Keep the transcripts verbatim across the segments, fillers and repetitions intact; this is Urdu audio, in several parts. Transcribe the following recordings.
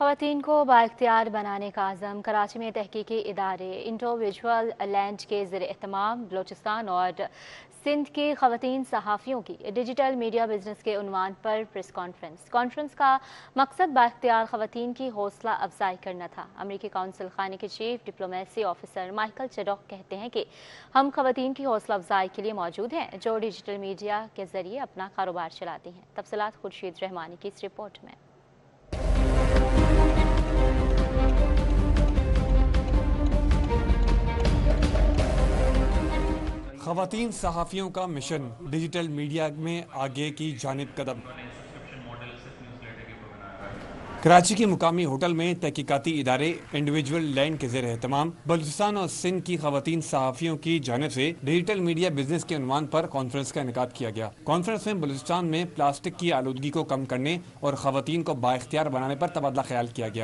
خواتین کو بااختیار بنانے کا عزم کراچی میں تحقیقی ادارے انڈیویجول لینڈ کے زیر اہتمام بلوچستان اور سندھ کی خواتین صحافیوں کی ڈیجیٹل میڈیا بزنس کے عنوان پر پریس کانفرنس کانفرنس کا مقصد بااختیار خواتین کی حوصلہ افزائی کرنا تھا۔ امریکی قونصل خانے کے chief diplomacy officer Michael Chadwick کہتے ہیں کہ ہم خواتین کی حوصلہ افزائی کے لیے موجود ہیں جو ڈیجیٹل میڈیا کے ذریعے اپنا کاروبار چلاتی ہیں۔ تفصیلات خورشید رحمانی کی اس رپورٹ میں۔ خواتین صحافیوں کا مشن ڈیجیٹل میڈیا میں آگے کی جانب قدم۔ کراچی کے مقامی ہوٹل میں تحقیقاتی ادارے انڈیویجول لینڈ کے زیر اہتمام بلوچستان اور سندھ کی خواتین صحافیوں کی جانب سے ڈیجیٹل میڈیا بزنس کے عنوان پر کانفرنس کا انعقاد کیا گیا۔ کانفرنس میں بلوچستان میں پلاسٹک کی آلودگی کو کم کرنے اور خواتین کو بااختیار بنانے پر تبادلہ خیال کیا گیا۔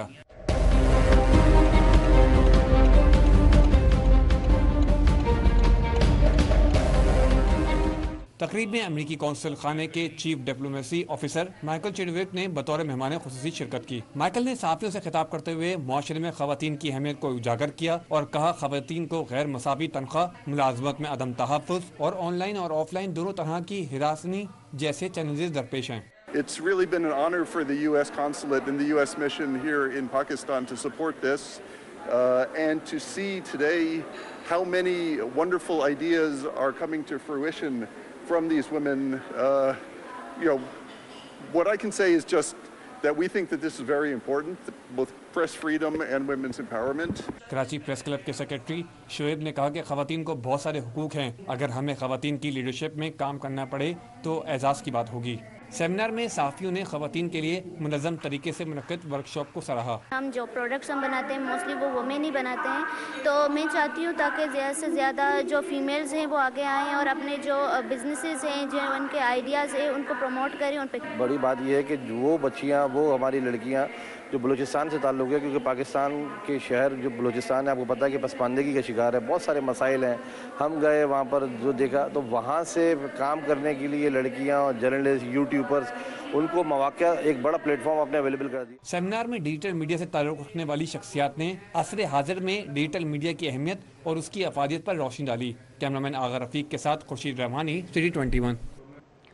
تقریب میں امریکی قونصل خانے کے chief diplomacy officer Michael Chadwick نے بطور مہمان خصوصی شرکت کی۔ مائیکل نے صحافیوں سے خطاب کرتے ہوئے معاشرے میں خواتین کی اہمیت کو اجاگر کیا اور کہا خواتین کو غیر مساوی تنخواہ، ملازمت میں عدم تحفظ اور آن لائن اور آف لائن دونوں طرح کی ہراسانی جیسے چیلنجز درپیش ہیں۔ It's really been an honor for the U S consulate and the U S mission here in Pakistan to support this uh, and to see today how many wonderful ideas are coming to fruition from these women. Uh, you know, what I can say is just that we think that this is very important, both press freedom and women's empowerment. Karachi press club کے سیکرٹری شعیب نے کہا کہ خواتین کو بہت سارے حقوق ہیں، اگر ہمیں خواتین کی لیڈرشپ میں کام کرنا پڑے تو اعزاز کی بات ہوگی۔ سیمینار میں صحافیوں نے خواتین کے لیے منظم طریقے سے منعقد ورکشاپ کو سراہا۔ ہم جو پروڈکٹس ہم بناتے ہیں موسٹلی وہ وومین ہی بناتے ہیں، تو میں چاہتی ہوں تاکہ زیادہ سے زیادہ جو فیمیلز ہیں وہ آگے آئیں اور اپنے جو بزنسز ہیں جو ان کے آئیڈیاز ہیں ان کو پروموٹ کریں۔ ان پہ بڑی بات یہ ہے کہ وہ بچیاں، وہ ہماری لڑکیاں جو بلوچستان سے تعلق ہے، کیونکہ پاکستان کے شہر جو بلوچستان ہے آپ کو پتہ ہے کہ پسماندگی کا شکار ہے، بہت سارے مسائل ہیں۔ ہم گئے وہاں پر جو دیکھا تو وہاں سے کام کرنے کے لیے لڑکیاں اور جرنلسٹ، یوٹیوبرز، ان کو مواقع ایک بڑا پلیٹ فارم اپنے اویلیبل کر دیا۔ سیمینار میں ڈیجیٹل میڈیا سے تعلق رکھنے والی شخصیات نے عصر حاضر میں ڈیجیٹل میڈیا کی اہمیت اور اس کی افادیت پر روشنی ڈالی۔ کیمرامین آغا رفیق کے ساتھ Khurshid Rehmani, C T twenty one.